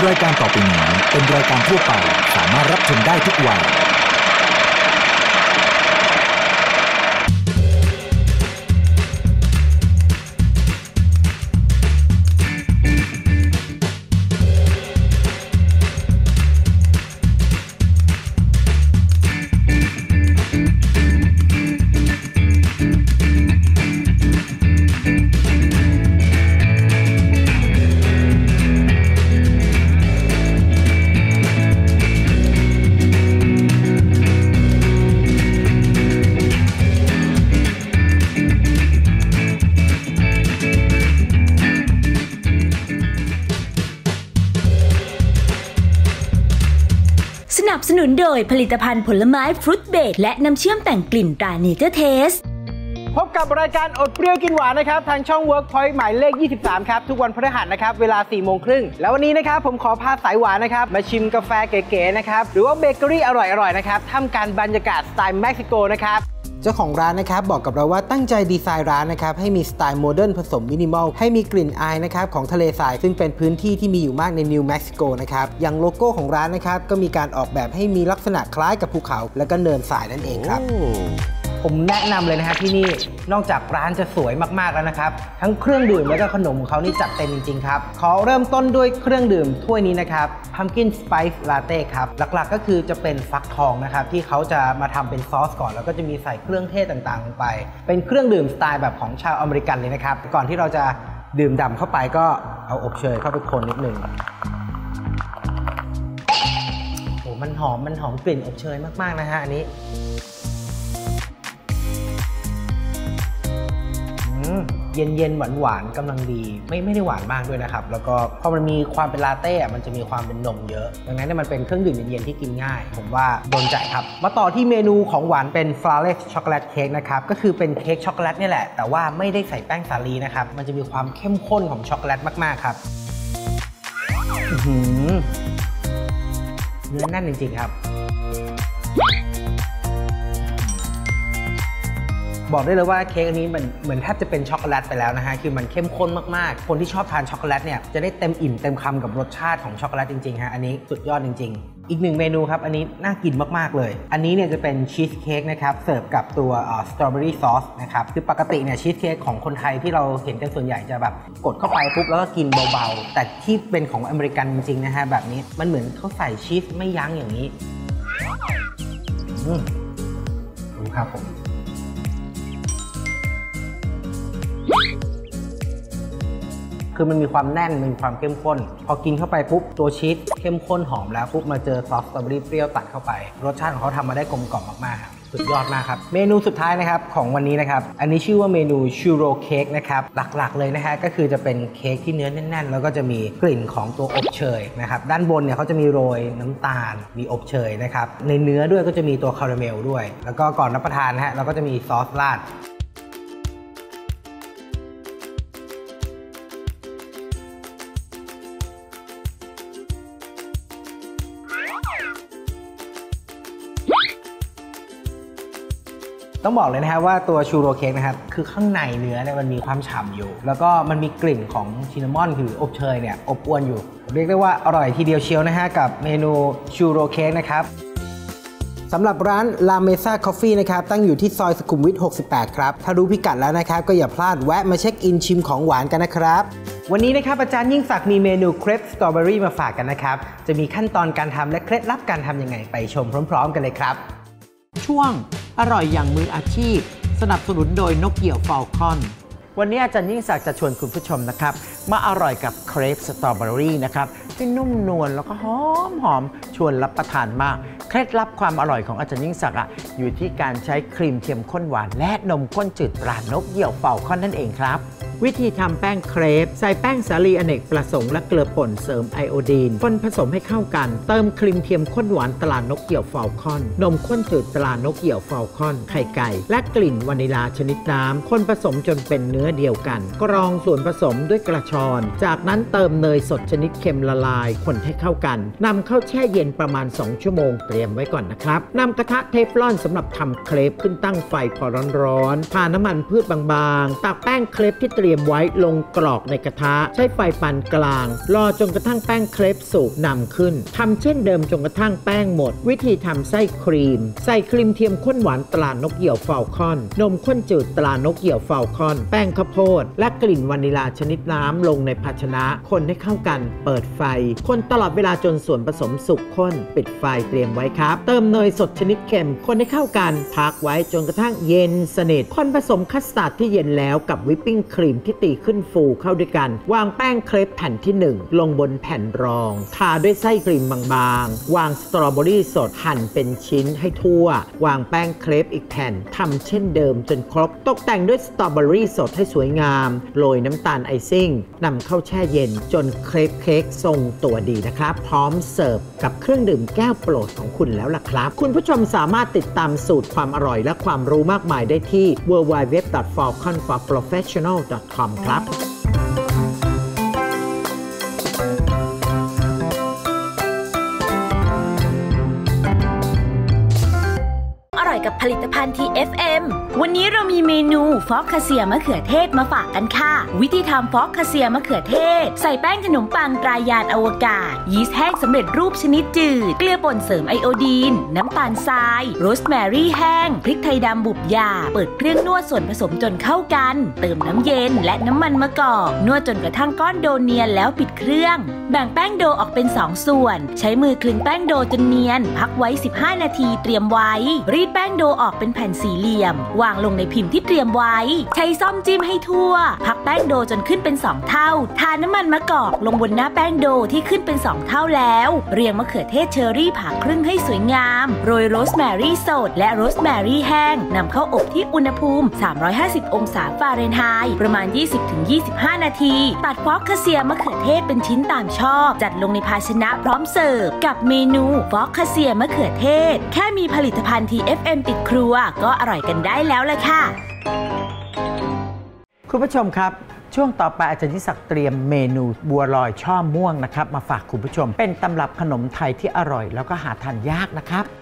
รายการต่อไปนี้เป็นรายการทั่วไปสามารถรับชมได้ทุกวัยสนับสนุนโดยผลิตภัณฑ์ผลไม้ฟรุตเบรดและน้ำเชื่อมแต่งกลิ่นตราเนเจอร์เทสพบกับรายการอดเปรี้ยวกินหวานนะครับทางช่อง Workpoint หมายเลข 23 ครับทุกวันพฤหัสนะครับเวลา 4 โมงครึ่งแล้ววันนี้นะครับผมขอพาสายหวานนะครับมาชิมกาแฟเก๋ๆนะครับหรือว่าเบเกอรี่อร่อยๆนะครับท่ามกลางบรรยากาศสไตล์เม็กซิโกนะครับเจ้าของร้านนะครับบอกกับเราว่าตั้งใจดีไซน์ร้านนะครับให้มีสไตล์โมเดิร์นผสมมินิมอลให้มีกลิ่นอายนะครับของทะเลทรายซึ่งเป็นพื้นที่ที่มีอยู่มากในนิวเม็กซิโกนะครับอย่างโลโก้ของร้านนะครับก็มีการออกแบบให้มีลักษณะคล้ายกับภูเขาและก็เนินทรายนั่นเองครับผมแนะนำเลยนะครับที่นี่นอกจากร้านจะสวยมากๆแล้วนะครับทั้งเครื่องดื่มและก็ขนมของเขานี่จัดเต็มจริงๆครับขอเริ่มต้นด้วยเครื่องดื่มถ้วยนี้นะครับ Pumpkin Spice Latte ครับหลักๆก็คือจะเป็นฟักทองนะครับที่เขาจะมาทำเป็นซอสก่อนแล้วก็จะมีใส่เครื่องเทศต่างๆลงไปเป็นเครื่องดื่มสไตล์แบบของชาวอเมริกันเลยนะครับก่อนที่เราจะดื่มด่ำเข้าไปก็เอาอบเชยเข้าไปคนนิดนึงโอ้มันหอมกลิ่นอบเชยมากๆนะฮะอันนี้เย็นๆหวานๆกำลังดีไม่ได้หวานมากด้วยนะครับแล้วก็พอมันมีความเป็นลาเต้มันจะมีความเป็นนมเยอะดังนั้นมันเป็นเครื่องดื่มเย็นๆที่กินง่ายผมว่าโดนใจครับมาต่อที่เมนูของหวานเป็น flawless chocolate cake นะครับก็คือเป็นเค้กช็อกโกแลตนี่แหละแต่ว่าไม่ได้ใส่แป้งสาลีนะครับมันจะมีความเข้มข้นของช็อกโกแลตมากๆครับเนื้อแน่นจริงๆครับบอกได้เลยว่าเค้กอันนี้มันเหมือนแทบจะเป็นช็อกโกแลตไปแล้วนะฮะคือมันเข้มข้นมากๆคนที่ชอบทานช็อกโกแลตเนี่ยจะได้เต็มอิ่มเต็มคำกับรสชาติของช็อกโกแลตจริงๆฮะอันนี้สุดยอดจริงๆอีกหนึ่งเมนูครับอันนี้น่ากินมากๆเลยอันนี้เนี่ยจะเป็นชีสเค้กนะครับเสิร์ฟกับตัวสตรอเบอรี่ซอสนะครับคือปกติเนี่ยชีสเค้กของคนไทยที่เราเห็นกันส่วนใหญ่จะแบบกดเข้าไปปุ๊บแล้วก็กินเบาๆแต่ที่เป็นของอเมริกันจริงๆนะฮะแบบนี้มันเหมือนเขาใส่ชีสไม่ยั้งอย่างนี้ดูครับผมคือมันมีความแน่นมีความเข้มข้นพอกินเข้าไปปุ๊บตัวชีสเข้มข้นหอมแล้วปุ๊บมาเจอซอสสตรอเบอรี่เปรี้ยวตัดเข้าไปรสชาติของเขาทำมาได้กลมกล่อมมากๆครับสุดยอดมากครับเมนูสุดท้ายนะครับของวันนี้นะครับอันนี้ชื่อว่าเมนูชูโรเค้กนะครับหลักๆเลยนะฮะก็คือจะเป็นเค้กที่เนื้อแน่นๆแล้วก็จะมีกลิ่นของตัวอบเชยนะครับด้านบนเนี่ยเขาจะมีโรยน้ำตาลมีอบเชยนะครับในเนื้อด้วยก็จะมีตัวคาราเมลด้วยแล้วก็ก่อนรับประทานนะฮะเราก็จะมีซอสราดต้องบอกเลยนะครับว่าตัวชูโรเค้กนะครับคือข้างในเนื้อเนี่ยมันมีความฉ่ำอยู่แล้วก็มันมีกลิ่นของซินนามอนคืออบเชยเนี่ยอบอวนอยู่เรียกได้ว่าอร่อยทีเดียวเชียวนะฮะกับเมนูชูโรเค้กนะครับสำหรับร้าน La Mesa Coffee นะครับตั้งอยู่ที่ซอยสุขุมวิท 68 ครับถ้ารู้พิกัดแล้วนะครับก็อย่าพลาดแวะมาเช็คอินชิมของหวานกันนะครับวันนี้นะครับอาจารย์ยิ่งศักดิ์มีเมนูเครปสตรอเบอรี่มาฝากกันนะครับจะมีขั้นตอนการทำและเคล็ดลับการทำยังไงไปชมพร้อมๆกันเลยครับช่วงอร่อยอย่างมืออาชีพสนับสนุนโดยนกเกี่ยวฟอลคอนวันนี้อาจารย์ยิ่งศักดิ์จะชวนคุณผู้ชมนะครับมาอร่อยกับเครปสตรอเบอรี่นะครับที่นุ่มนวลแล้วก็หอมชวนรับประทานมากเคล็ดลับความอร่อยของอาจารย์ยิ่งศักดิ์อยู่ที่การใช้ครีมเทียมข้นหวานและนมข้นจืดตรานกเกี่ยวฟอลคอนนั่นเองครับวิธีทำแป้งเครปใส่แป้งสาลีอเนกประสงค์และเกลือป่นเสริมไอโอดีนคนผสมให้เข้ากันเติมครีมเทียมข้นหวานตรานกเกี่ยวฟอลคอนนมข้นจืดตรานกเกี่ยวฟอลคอนไข่ไก่และกลิ่นวานิลาชนิดน้ำคนผสมจนเป็นเนื้อเดียวกันกรองส่วนผสมด้วยกระชอนจากนั้นเติมเนยสดชนิดเค็มละลายคนให้เข้ากันนำเข้าแช่เย็นประมาณ2 ชั่วโมงเตรียมไว้ก่อนนะครับนำกระทะเทฟลอนสำหรับทำเครปขึ้นตั้งไฟพอร้อนๆผ่านน้ำมันพืชบางๆตักแป้งเครปที่เตรียมรียมไว้ลงกรอกในกระทะใช้ไฟปานกลางรอจนกระทั่งแป้งเครปสุกนำขึ้นทำเช่นเดิมจนกระทั่งแป้งหมดวิธีทำไส้ครีมใส่ครีมเทียมข้นหวานตรานกเหยี่ยวฟาลคอนนมข้นจืดตรานกเหยี่ยวฟาลคอนแป้งข้าวโพดและกลิ่นวานิลาชนิดน้ำลงในภาชนะคนให้เข้ากันเปิดไฟคนตลอดเวลาจนส่วนผสมสุกข้นปิดไฟเตรียมไว้ครับเติมเนยสดชนิดเค็มคนให้เข้ากันพักไว้จนกระทั่งเย็นสนิทคนผสมคัสตาร์ดที่เย็นแล้วกับวิปปิ้งครีมที่ตีขึ้นฟูเข้าด้วยกันวางแป้งเครปแผ่นที่1ลงบนแผ่นรองทาด้วยไส้ครีมบางๆวางสตรอเบอรี่สดหั่นเป็นชิ้นให้ทั่ววางแป้งเครปอีกแผ่นทำเช่นเดิมจนครบตกแต่งด้วยสตรอเบอรี่สดให้สวยงามโรยน้ำตาลไอซิ่งนำเข้าแช่เย็นจนเครปเค้กทรงตัวดีนะครับพร้อมเสิร์ฟกับเครื่องดื่มแก้วโปรดของคุณแล้วล่ะครับคุณผู้ชมสามารถติดตามสูตรความอร่อยและความรู้มากมายได้ที่ www.falconforprofessional.com ครับกับผลิตภัณฑ์ TFM วันนี้เรามีเมนูฟอกคาเซียมะเขือเทศมาฝากกันค่ะวิธีทำฟอกคาเซียมะเขือเทศใส่แป้งขนมปังตรายานอวกาศยีสต์แห้งสำเร็จรูปชนิดจืดเกลือป่นเสริมไอโอดีนน้ำตาลทรายโรสแมรี่แห้งพริกไทยดำบุบหยาเปิดเครื่องนวดส่วนผสมจนเข้ากันเติมน้ำเย็นและน้ำมันมะกอกนวดจนกระทั่งก้อนโดเนียนแล้วปิดเครื่องแบ่งแป้งโดออกเป็น2ส่วนใช้มือคลึงแป้งโดจนเนียนพักไว้15นาทีเตรียมไว้รีดแป้งโดออกเป็นแผ่นสี่เหลี่ยมวางลงในพิมพ์ที่เตรียมไว้ใช้ซ่อมจิ้มให้ทั่วพักแป้งโดจนขึ้นเป็น2เท่าทาน้ำมันมะกอกลงบนหน้าแป้งโดที่ขึ้นเป็น2เท่าแล้วเรียงมะเขือเทศเชอรี่ผ่าครึ่งให้สวยงามโรยโรสแมรี่สดและโรสแมรี่แห้งนำเข้าอบที่อุณหภูมิ350องศาฟาเรนไฮต์ประมาณ 20-25 นาทีตัดฟอกคาเซียมะเขือเทศเป็นชิ้นตามชอบจัดลงในภาชนะพร้อมเสิร์ฟกับเมนูฟอกคาเซียมะเขือเทศแค่มีผลิตภัณฑ์ TFM ติดครัวก็อร่อยกันได้แล้วล่ะค่ะคุณผู้ชมครับช่วงต่อไปอาจารย์ยิ่งศักดิ์เตรียมเมนูบัวลอยช่อม่วงนะครับมาฝากคุณผู้ชมเป็นตำรับขนมไทยที่อร่อยแล้วก็หาทานยากนะครับ